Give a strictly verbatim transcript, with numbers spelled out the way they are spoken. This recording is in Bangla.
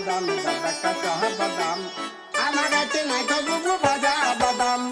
বাদাম দাদা কাঁচা বাদাম আমার গাছে নাই তো বুবু ভাজা বাদাম